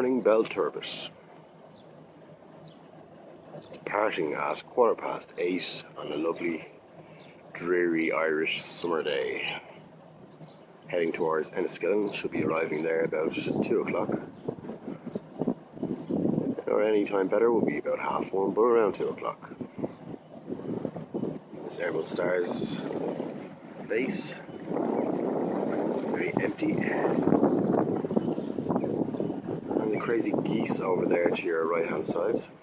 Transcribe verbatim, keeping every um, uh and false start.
morning Belturbet, departing at quarter past eight on a lovely, dreary Irish summer day. Heading towards Enniskillen, should be arriving there about two o'clock. Or any time better will be about half one, but around two o'clock. This Airbus Stars base, very empty. And the crazy geese over there to your right hand side.